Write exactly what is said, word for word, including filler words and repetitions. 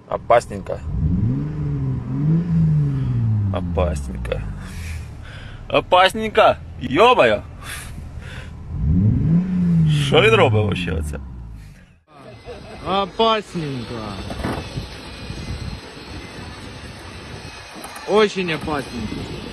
Опасненько. Опасненько. Опасненько. Йо-моє. Що він робить вообще оце? Опасненько. Очень опасненько.